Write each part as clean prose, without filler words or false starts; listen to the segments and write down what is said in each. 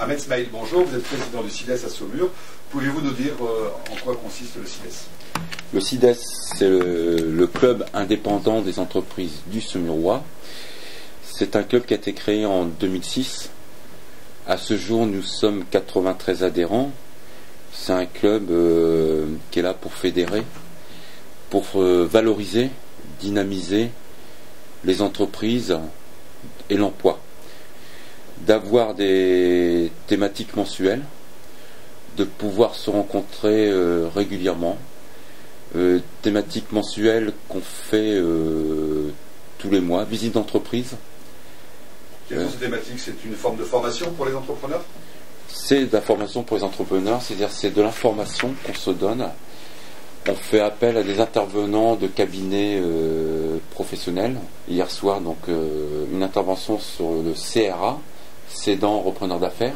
Ahmed Smaïl, bonjour, vous êtes président du CIDES à Saumur. Pouvez-vous nous dire en quoi consiste le CIDES? Le CIDES, c'est le club indépendant des entreprises du Saumurois. C'est un club qui a été créé en 2006. À ce jour, nous sommes 93 adhérents. C'est un club qui est là pour fédérer, pour valoriser, dynamiser les entreprises et l'emploi. D'avoir des thématiques mensuelles, de pouvoir se rencontrer régulièrement, thématiques mensuelles qu'on fait tous les mois, visite d'entreprise. Quelles sont ces thématiques? C'est une forme de formation pour les entrepreneurs? C'est de la formation pour les entrepreneurs, c'est-à-dire c'est de l'information qu'on se donne. On fait appel à des intervenants de cabinets professionnels. Hier soir, donc, une intervention sur le CRA, cédant repreneur d'affaires.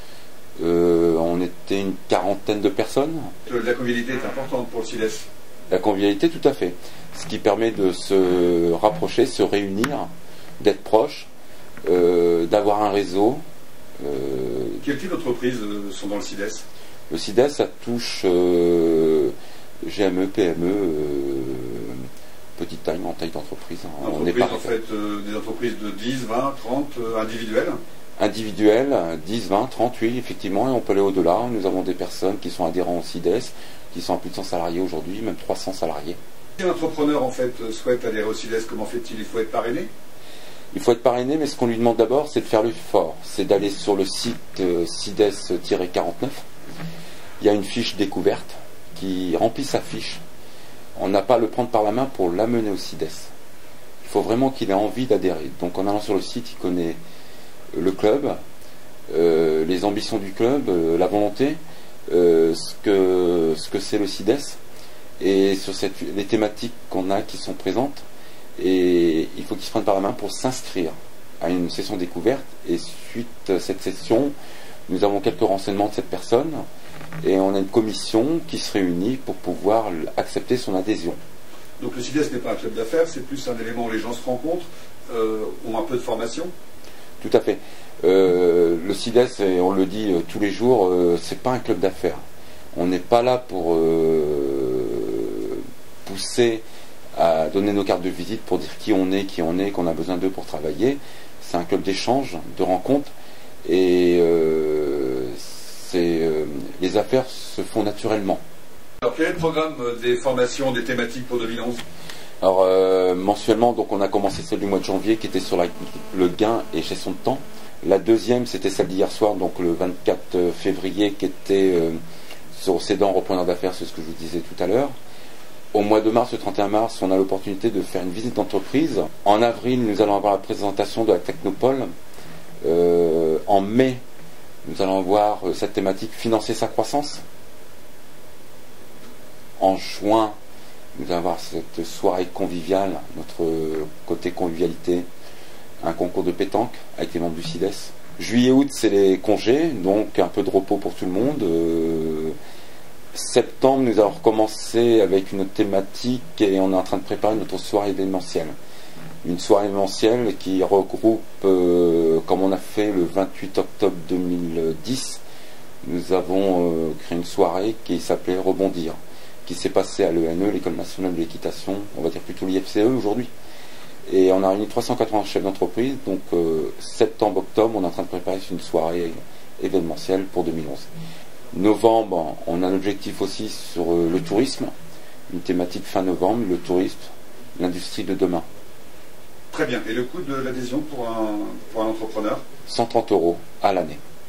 On était une quarantaine de personnes. La convivialité est importante pour le CIDES. La convivialité, tout à fait. Ce qui permet de se rapprocher, se réunir, d'être proche, d'avoir un réseau. Quel type d'entreprises sont dans le CIDES? Le CIDES, ça touche GME, PME, petite taille, grande taille d'entreprise. On est pas en fait des entreprises de 10, 20, 30 individuelles? Individuelles, 10, 20, 30, oui, effectivement, et on peut aller au-delà. Nous avons des personnes qui sont adhérents au CIDES, qui sont à plus de 100 salariés aujourd'hui, même 300 salariés. Si un entrepreneur en fait souhaite adhérer au CIDES, comment fait-il? Il faut être parrainé? Il faut être parrainé, mais ce qu'on lui demande d'abord, c'est de faire l'effort. C'est d'aller sur le site CIDES-49. Il y a une fiche découverte qui remplit sa fiche. On n'a pas à le prendre par la main pour l'amener au CIDES. Il faut vraiment qu'il ait envie d'adhérer. Donc en allant sur le site, il connaît le club, les ambitions du club, la volonté, ce que c'est le CIDES, et sur les thématiques qu'on a qui sont présentes. Et il faut qu'il se prenne par la main pour s'inscrire à une session découverte. Et suite à cette session, nous avons quelques renseignements de cette personne et on a une commission qui se réunit pour pouvoir accepter son adhésion. Donc le CIDES n'est pas un club d'affaires, c'est plus un élément où les gens se rencontrent, ont un peu de formation? Tout à fait. Le CIDES, et on le dit tous les jours, c'est pas un club d'affaires. On n'est pas là pour pousser à donner nos cartes de visite pour dire qui on est, qu'on a besoin d'eux pour travailler. C'est un club d'échange, de rencontres, et les affaires se font naturellement. Alors quel est le programme des formations, des thématiques pour 2011? Alors mensuellement, donc on a commencé celle du mois de janvier qui était sur le gain et gestion de temps. La deuxième, c'était celle d'hier soir, donc le 24 février, qui était sur cédant repreneur d'affaires, c'est ce que je vous disais tout à l'heure. Au mois de mars, le 31 mars, on a l'opportunité de faire une visite d'entreprise. En avril, nous allons avoir la présentation de la Technopole. En mai, nous allons avoir cette thématique financer sa croissance. En juin, nous allons avoir cette soirée conviviale, notre côté convivialité, un concours de pétanque avec les membres du CIDES. Juillet-août, c'est les congés, donc un peu de repos pour tout le monde. Septembre, nous allons recommencer avec une autre thématique et on est en train de préparer notre soirée événementielle. Une soirée événementielle qui regroupe, comme on a fait le 28 octobre 2010, nous avons créé une soirée qui s'appelait Rebondir, qui s'est passée à l'ENE, l'École nationale de l'équitation, on va dire plutôt l'IFCE aujourd'hui. Et on a réuni 380 chefs d'entreprise, donc septembre-octobre, on est en train de préparer une soirée événementielle pour 2011. Novembre, on a un objectif aussi sur le tourisme, une thématique fin novembre, le tourisme, l'industrie de demain. Très bien. Et le coût de l'adhésion pour un entrepreneur? 130 € à l'année.